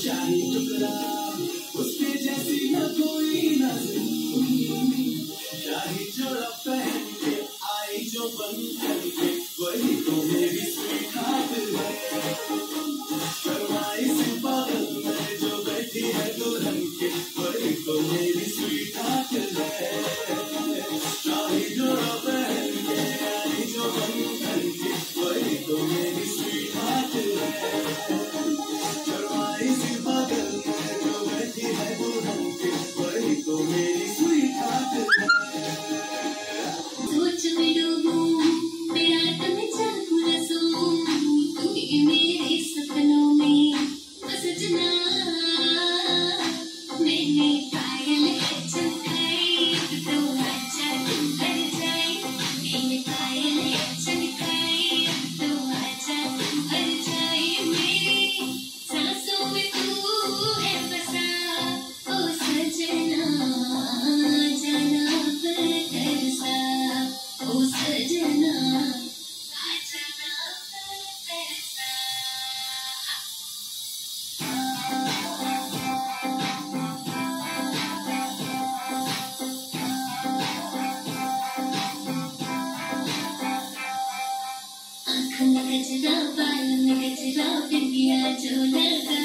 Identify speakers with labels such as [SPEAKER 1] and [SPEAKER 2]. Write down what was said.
[SPEAKER 1] शाही टुकड़ा, उसके जैसी न कोई नजर। शाही जोड़ा पहन के आई जो बन करके, वही तो मेरी स्वीट हार्ट है। शर्माई सी बगल में जो बैठी है दुल्हन के, वही तो मेरी स्वीट हार्ट है। शाही जोड़ा पहन के आई जो बन करके, वही तो मेरी स्वीट हार्ट है। शर्माई सी बगल में जो बैठी है दुल्हन के, वही तो मेरी स्वीट हार्ट है।
[SPEAKER 2] सोच में डूबूं मैं रात में जागूं न सोऊं, तू ही मेरे सपनों में ओ सजना। मैंने पायल है चमकाई तो आजा तू घर जाए, मैंने पायल है चमकाई तो आजा तू घर जाए। मेरी सांसों में तू है बसा ओ सजना, जाना बरसा ओ सजना, जाना बरसा। आँख में गजरा, बाल में गजरा, बिंदिया जो लगा